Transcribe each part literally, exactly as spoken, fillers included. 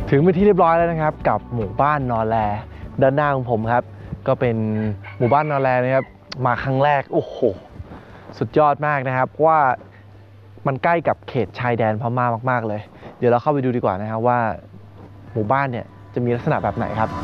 ถึงเป็นที่เรียบร้อยแล้วนะครับกับหมู่บ้านนอแลด้านหน้าของผมครับก็เป็นหมู่บ้านนอแลนะครับมาครั้งแรกโอ้โหสุดยอดมากนะครับว่ามันใกล้กับเขตชายแดนพม่ามากๆเลยเดี๋ยวเราเข้าไปดูดีกว่านะครับว่าหมู่บ้านเนี่ยจะมีลักษณะแบบไหนครับ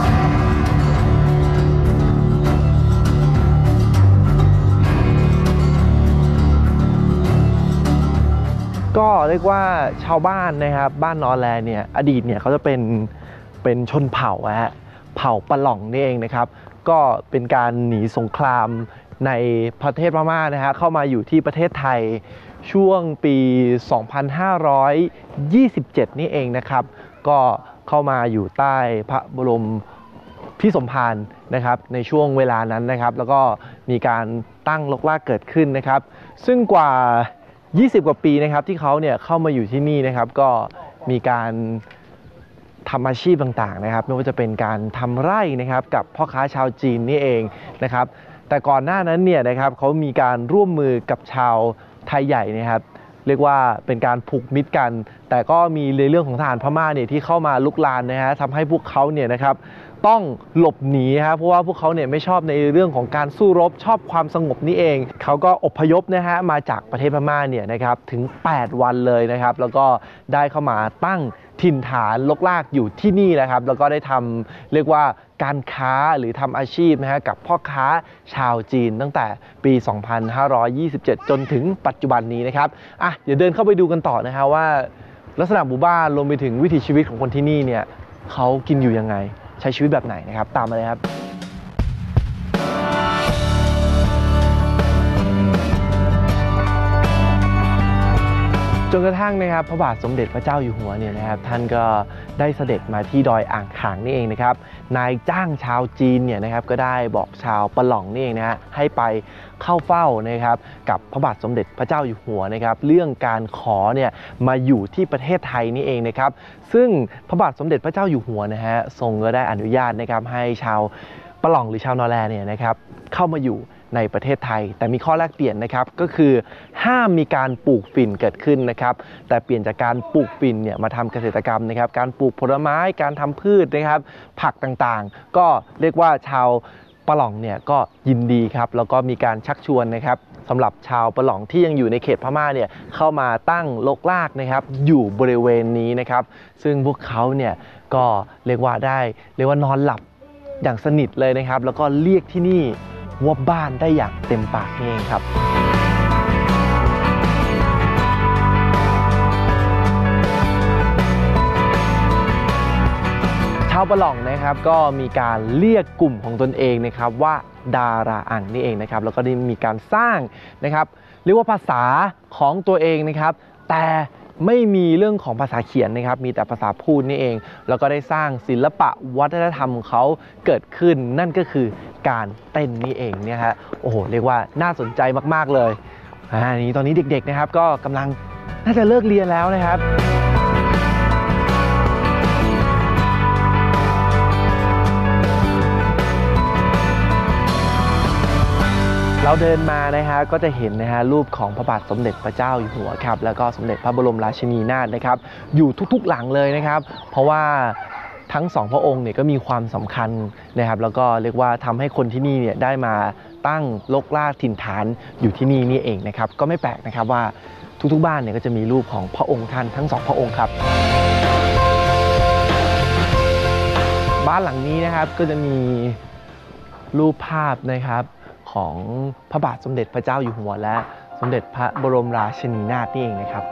ก็เรียกว่าชาวบ้านนะครับบ้านนอแลเนี่ยอดีตเนี่ยเขาจะเป็นเป็นชนเผ่าฮะเผ่าปะหล่องนี่เองนะครับก็เป็นการหนีสงครามในประเทศพม่านะฮะเข้ามาอยู่ที่ประเทศไทยช่วงปี สองพันห้าร้อยยี่สิบเจ็ด นี่เองนะครับก็เข้ามาอยู่ใต้พระบรมพิสมภารนะครับในช่วงเวลานั้นนะครับแล้วก็มีการตั้งรกรากเกิดขึ้นนะครับซึ่งกว่ายี่สิบกว่าปีนะครับที่เขาเนี่ยเข้ามาอยู่ที่นี่นะครับก็มีการทำอาชีพต่างๆนะครับไม่ว่าจะเป็นการทำไร่นะครับกับพ่อค้าชาวจีนนี่เองนะครับแต่ก่อนหน้านั้นเนี่ยนะครับเขามีการร่วมมือกับชาวไทยใหญ่นะครับเรียกว่าเป็นการผูกมิตรกันแต่ก็มีในเรื่องของทหารพม่าเนี่ยที่เข้ามาลุกลานนะฮะทำให้พวกเขาเนี่ยนะครับต้องหลบหนีครับเพราะว่าพวกเขาเนี่ยไม่ชอบในเรื่องของการสู้รบชอบความสงบนี่เองเขาก็อพยพนะฮะมาจากประเทศพม่าเนี่ยนะครับถึงแปดวันเลยนะครับแล้วก็ได้เข้ามาตั้งถิ่นฐานลกลากอยู่ที่นี่นะครับแล้วก็ได้ทำเรียกว่าการค้าหรือทำอาชีพนะฮะกับพ่อค้าชาวจีนตั้งแต่ปี สองพันห้าร้อยยี่สิบเจ็ด จนถึงปัจจุบันนี้นะครับอ่ะเดี๋ยวเดินเข้าไปดูกันต่อนะฮะว่าลักษณะหมู่บ้านรวมไปถึงวิถีชีวิตของคนที่นี่เนี่ยเขากินอยู่ยังไงใช้ชีวิตแบบไหนนะครับตามมาเลยครับจนกระทั่งนะครับพระบาทสมเด็จพระเจ้าอยู่หัวเนี่ยนะครับท่านก็ได้เสด็จมาที่ดอยอ่างขางนี่เองนะครับนายจ้างชาวจีนเนี่ยนะครับก็ได้บอกชาวปะหล่องนี่เองนะฮะให้ไปเข้าเฝ้านะครับกับพระบาทสมเด็จพระเจ้าอยู่หัวนะครับเรื่องการขอเนี่ยมาอยู่ที่ประเทศไทยนี่เองนะครับซึ่งพระบาทสมเด็จพระเจ้าอยู่หัวนะฮะทรงก็ได้อนุญาตนะครับให้ชาวปะหล่องหรือชาวนอแลเนี่ยนะครับเข้ามาอยู่ในประเทศไทยแต่มีข้อแลกเปลี่ยนนะครับก็คือห้ามมีการปลูกฝิ่นเกิดขึ้นนะครับแต่เปลี่ยนจากการปลูกฝิ่นเนี่ยมาทำเกษตรกรรมนะครับการปลูกผลไม้การทำพืชนะครับผักต่างๆก็เรียกว่าชาวปะหล่องเนี่ยก็ยินดีครับแล้วก็มีการชักชวนนะครับสำหรับชาวปะหล่องที่ยังอยู่ในเขตพม่าเนี่ยเข้ามาตั้งรกรากนะครับอยู่บริเวณนี้นะครับซึ่งพวกเขาเนี่ยก็เรียกว่าได้เรียกว่านอนหลับอย่างสนิทเลยนะครับแล้วก็เรียกที่นี่ว่าบ้านได้อย่างเต็มปากนี่เองครับชาวปะหล่องนะครับก็มีการเรียกกลุ่มของตนเองนะครับว่าดาราอังนี่เองนะครับแล้วก็ได้มีการสร้างนะครับเรียกว่าภาษาของตัวเองนะครับแต่ไม่มีเรื่องของภาษาเขียนนะครับมีแต่ภาษาพูดนี่เองแล้วก็ได้สร้างศิลปะวัฒนธรรมของเขาเกิดขึ้นนั่นก็คือการเต้นนี่เองเนี่ยฮะโอ้โหเรียกว่าน่าสนใจมากๆเลยอ่านี้ตอนนี้เด็กๆนะครับก็กำลังน่าจะเลิกเรียนแล้วนะครับเราเดินมานะฮะก็จะเห็นนะฮะรูปของพระบาทสมเด็จพระเจ้าอยู่หัวครับแล้วก็สมเด็จพระบรมราชินีนาถนะครับอยู่ทุกๆหลังเลยนะครับเพราะว่าทั้งสองพระองค์เนี่ยก็มีความสำคัญนะครับแล้วก็เรียกว่าทำให้คนที่นี่เนี่ยได้มาตั้งรกรากถิ่นฐานอยู่ที่นี่นี่เองนะครับก็ไม่แปลกนะครับว่าทุกๆบ้านเนี่ยก็จะมีรูปของพระองค์ท่านทั้งสองพระองค์ครับบ้านหลังนี้นะครับก็จะมีรูปภาพนะครับของพระบาทสมเด็จพระเจ้าอยู่หัวและสมเด็จพระบรมราชินีนาถนี่เองนะครับ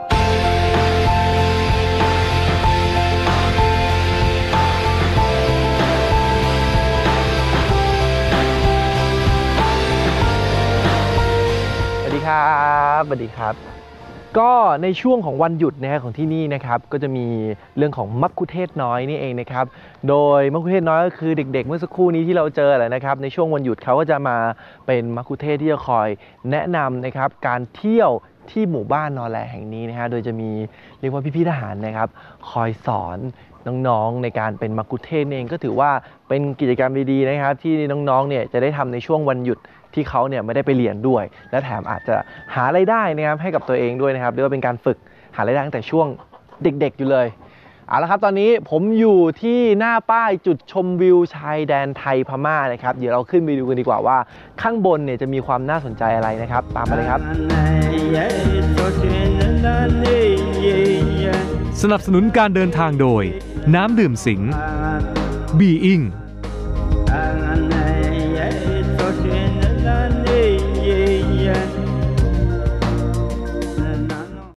สวัสดีครับสวัสดีครับก็ในช่วงของวันหยุดนะฮะของที่นี่นะครับก็จะมีเรื่องของมัคคุเทศก์น้อยนี่เองนะครับโดยมัคคุเทศก์น้อยก็คือเด็กๆเมื่อสักครู่นี้ที่เราเจอแหละนะครับในช่วงวันหยุดเขาก็จะมาเป็นมัคคุเทศก์ที่จะคอยแนะนำนะครับการเที่ยวที่หมู่บ้านนอแลแห่งนี้นะฮะโดยจะมีเรียกว่าพี่ๆทหารนะครับคอยสอนน้องๆในการเป็นมัคคุเทศก์เองก็ถือว่าเป็นกิจกรรมดีๆนะครับที่น้องๆเนี่ยจะได้ทำในช่วงวันหยุดที่เขาเนี่ยไม่ได้ไปเรียนด้วยและแถมอาจจะหารายได้นะครับให้กับตัวเองด้วยนะครับเรียกว่าเป็นการฝึกหารายได้ตั้งแต่ช่วงเด็กๆอยู่เลยเอาละครับตอนนี้ผมอยู่ที่หน้าป้ายจุดชมวิวชายแดนไทยพม่านะครับเดี๋ยวเราขึ้นไปดูกันดีกว่าว่าข้างบนเนี่ยจะมีความน่าสนใจอะไรนะครับตามมาเลยครับสนับสนุนการเดินทางโดยน้ำดื่มสิงบีอิง